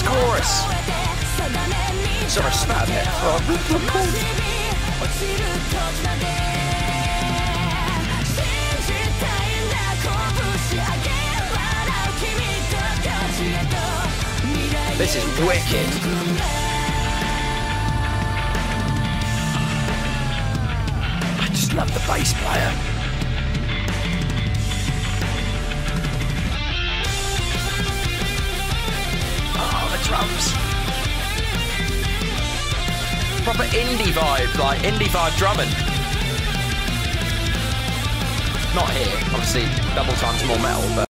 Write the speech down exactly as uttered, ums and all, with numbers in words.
this chorus. Sorry, spat a bit. This is wicked. I just love the bass player. Oh, the drums. Proper indie vibe, like indie vibe drumming. Not here, obviously double times more metal, but